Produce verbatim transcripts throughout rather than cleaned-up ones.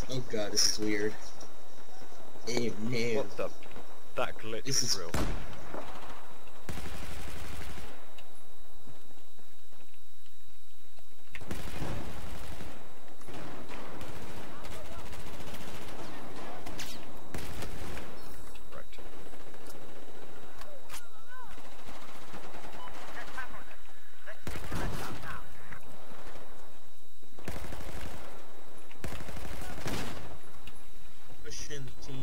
Oh god, this is weird. Oh no. What the? That glitch This is is real. Pushing team.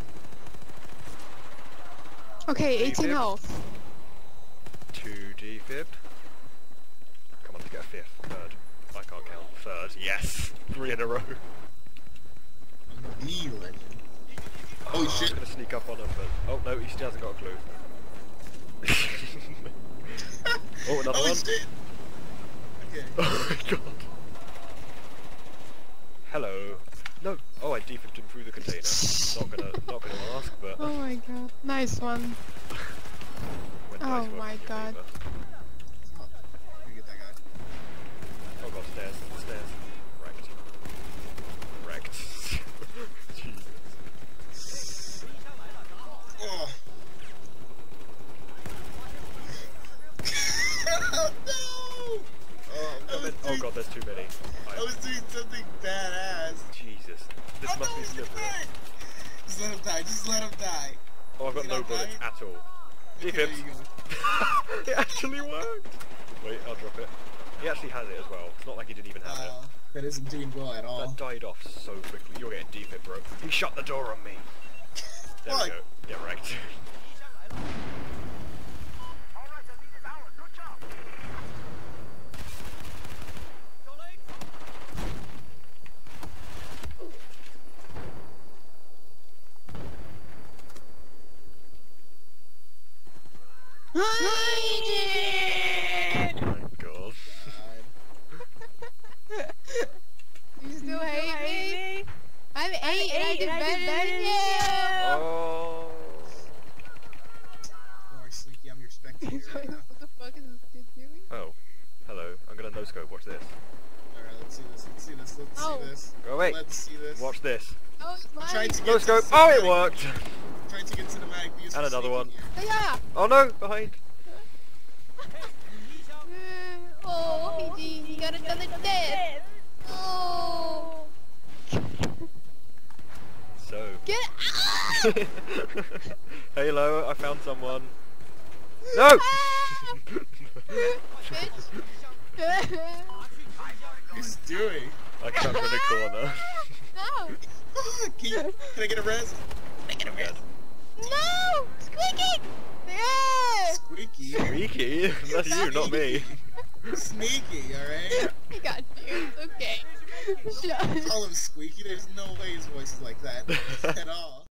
Okay, eighteen Defib. health. Two defib. Come on, to get a fifth, third. I can't count. Third, yes. Three in a row. The legend. Oh, Holy I shit. was gonna sneak up on him, but oh no, he still hasn't got a clue. Oh, another Holy one. shit. Okay. Oh my god. Hello. No. Oh, I defibbed him through the container. Not gonna, not gonna ask, but. Oh my god. Nice one. When Oh dice work my in your god. favour. Oh, let me get that guy. Oh god, stairs, stairs. Wrecked. Wrecked. Jesus. Oh. Oh no! Oh, I'm coming. Oh god, there's too many. I was doing something badass. Jesus. This Oh, must no, be he's slippery. dead. Just let him die. Just let him die. Oh, I've got Is he no not bullets dying? at all. Okay, there Defibs. you go. It actually worked. Wait, I'll drop it. He actually has it as well. It's not like he didn't even have Uh, that isn't doing well at it. all. That died off so quickly. You're getting defib, bro. He shut the door on me. There Fuck. we go. Get wrecked. Oh my god. God. You still hate me? I'm eight and I did better than you! Oh. Sorry, Sneaky, I'm your spectator right now. What the fuck is this kid doing? Oh. Hello. I'm gonna no scope. Watch this. Alright, let's see this, let's see this, let's Oh. see this. Go away. Let's see this. Watch this. Oh, it's I'm mine. trying to get No to scope. Oh, it cinematic- worked. Trying to get cinematic views And for another one. Sneaky here. Yeah! Oh no, behind. Oh, P G, he got another death! Oh! So. Get out! Halo, I found someone. No! Bitch! What's he doing? I trapped in a corner. No! can, you, can I get a res? Can I get a res? No! Squeaky! Yeah! Squeaky. Squeaky? That's you, not me. Sneaky, alright? I got you. It's okay. Shut. Call him Squeaky, there's no way his voice is like that at all.